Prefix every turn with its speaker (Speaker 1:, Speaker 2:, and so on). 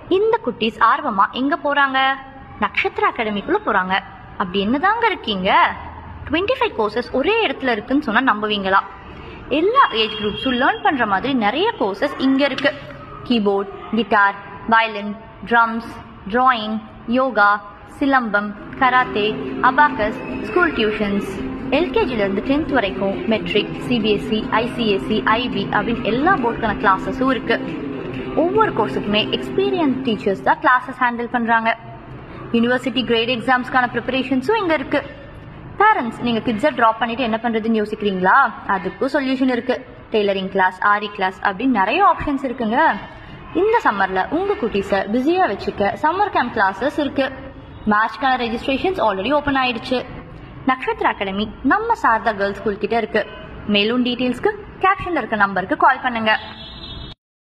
Speaker 1: இந்த குட்டீஸ் ஆர்வமா எங்க போறாங்க? நட்சத்திர அகாடமிக்குள்ள போறாங்க. அப்படி என்னதாங்க இருக்கீங்க? 25 கோர்சஸ் ஒரே இடத்துல இருக்குன்னு சொன்னா நம்புவீங்களா? எல்லா ஏஜ் குரூப்ஸும் லேர்ன் பண்ற மாதிரி நிறைய கோர்சஸ் இங்க இருக்கு. Keyboard, guitar, violin, drums, drawing, yoga, silambam, karate, abacus, school tuitions, எல்கேஜில இருந்து 10th வரைக்கும் மெட்ரிக், சிபிஎஸ்சி, ஐசிஎஸ்சி, ஐபி அப்படின்னு எல்லா போர்டுக்கான கிளாஸஸும் இருக்கு. ஒவ்வொரு கோர்ஸுக்குமே எக்ஸ்பீரியன்ஸ் டீச்சர்ஸ் தான் கிளாஸஸ் ஹேண்டில் பண்றாங்க. யூனிவர்சிட்டி கிரேட் எக்ஸாம்ஸ்க்கான ப்ரிப்பரேஷன்ஸும் இங்க இருக்கு. பேரண்ட்ஸ், நீங்க கிட்ஸை ட்ராப் பண்ணிட்டு என்ன பண்றதுன்னு யோசிக்கிறீங்களா? அதுக்கும் சொல்யூஷன் இருக்கு. டெய்லரிங் கிளாஸ், ஆரி கிளாஸ் அப்படின்னு நிறைய ஆப்ஷன்ஸ் இருக்குங்க. இந்த சம்மர்ல உங்க குட்டீஸை பிஸியா வச்சுக்க சம்மர் கேம்ப் கிளாஸஸ் இருக்கு. மார்ச்க்கான ரெஜிஸ்ட்ரேஷன்ஸ் ஆல்ரெடி ஓபன் ஆயிடுச்சு. நட்சத்திர அகாடமி நம்ம சாரதா கேர்ள்ஸ் ஸ்கூல் கிட்ட இருக்கு. மேலும் டீடைல்ஸ்க்கு கேப்ஷன்ல இருக்க நம்பருக்கு கால் பண்ணுங்க.